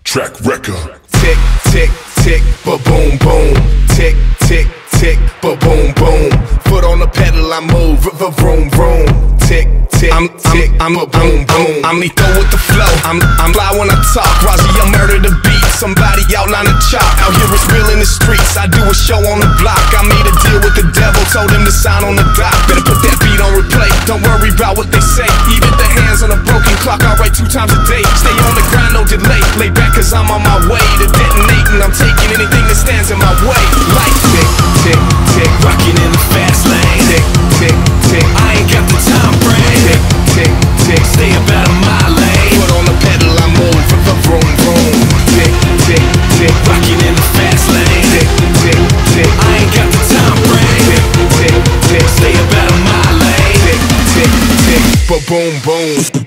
Track record. Tick, tick, tick, ba-boom, boom. Tick, tick, tick, ba-boom, boom. Foot on the pedal, I move, vroom, vroom. Tick, tick, tick, ba-boom, boom. I'm lethal with the flow, I'm fly when I talk. Razi, I murder the beat, somebody outline the chalk. Out here it's real in the streets, I do a show on the block. I made a deal with the devil, told him to sign on the dock. Better put that beat on replay, don't worry about what they say. Even the hands on a broken clock, I write 2 times a day. Stay on the grind, no delay, lay back cause I'm on my way to detonating. I'm taking anything that stands in my way. Like tick, tick, tick, rocking in the fast lane. Tick, tick, tick, I ain't got the time frame. Tick, tick, tick, stay up out of my lane. Foot on the pedal, I move, vroom, vroom. Tick, tick, tick, rocking in the fast lane. Tick, tick, tick, I ain't got the time frame. Tick, tick, tick, stay up out of my lane. Tick, tick, tick, ba-boom, boom.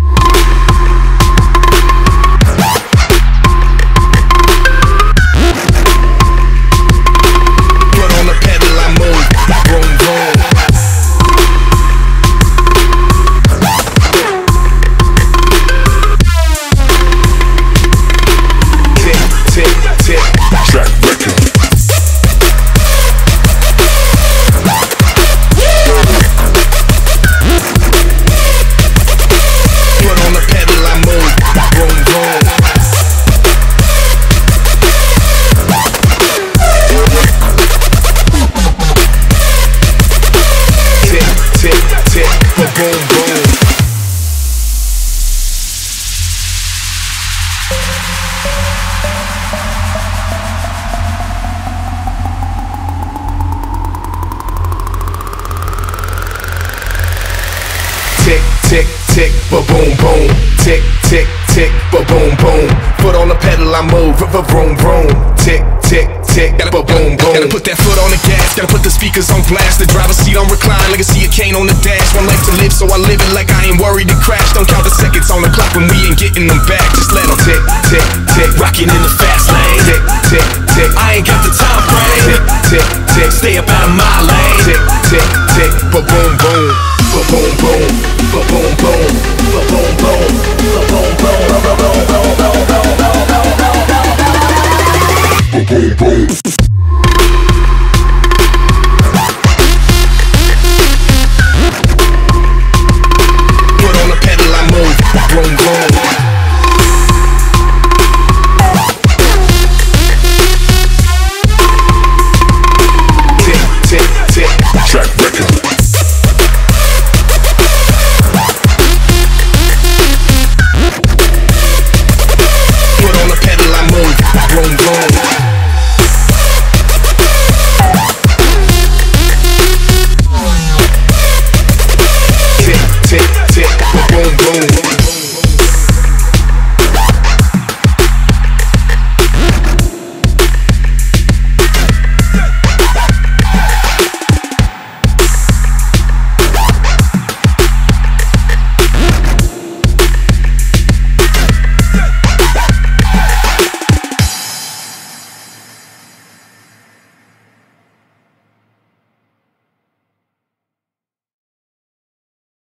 Tick, tick, tick, ba-boom, boom. Tick, tick, tick, ba-boom, boom. Foot on the pedal, I move, vroom, vroom. Tick, tick, tick, ba-boom, boom. Gotta put that foot on the gas, gotta put the speakers on blast. The driver's seat on recline, legacy of Kane on the dash. One life to live, so I live it like I ain't worried to crash. Don't count the seconds on the clock when we ain't getting them back. Just let them tick, tick, tick, rocking in the fast lane. Tick, tick, tick, I ain't got the time frame. Tick, tick, tick, stay up out of my lane. Tick, tick, tick, ba-boom, boom. Ba-boom, boom, ba-boom, boom, ba-boom, boom, ba-boom, boom, ba-boom, boom, ba-boom, boom, ba-boom, boom.